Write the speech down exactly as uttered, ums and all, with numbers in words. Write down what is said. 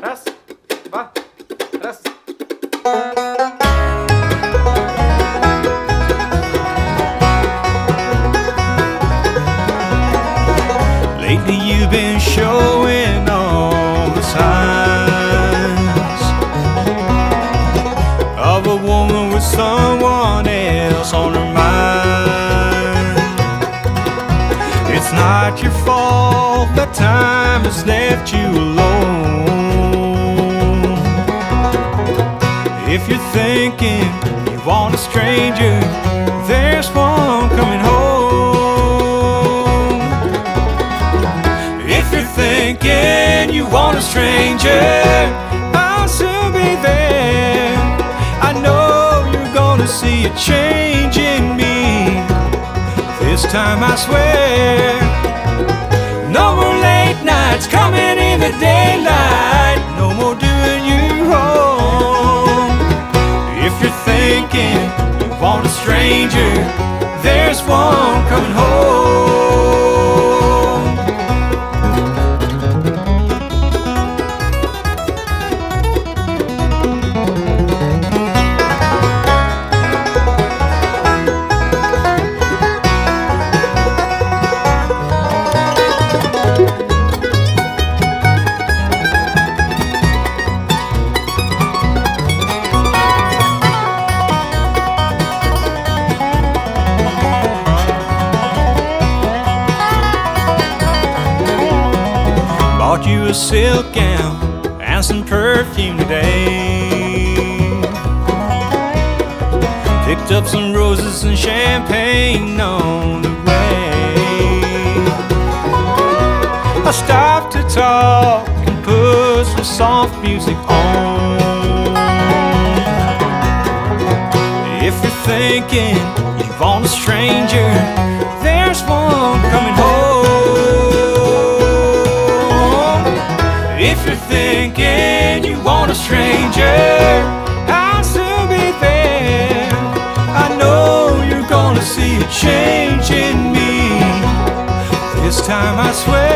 Raz, dva, raz. Lately you've been showing all the signs of a woman with someone else on her mind. It's not your fault that time has left you alone. If you're thinking you want a stranger, there's one coming home. If you're thinking you want a stranger, I'll soon be there. I know you're gonna see a change in me. This time I swear, no more late nights coming in the daylight, no more doing you wrong. If you're thinking you want a stranger, there's one coming home. Bought you a silk gown and some perfume today. Picked up some roses and champagne on the way. I stopped to talk and put some soft music on. If you're thinking you want a stranger, there's one coming home. If you're thinking you want a stranger, I'll soon be there. I know you're gonna see a change in me. This time I swear,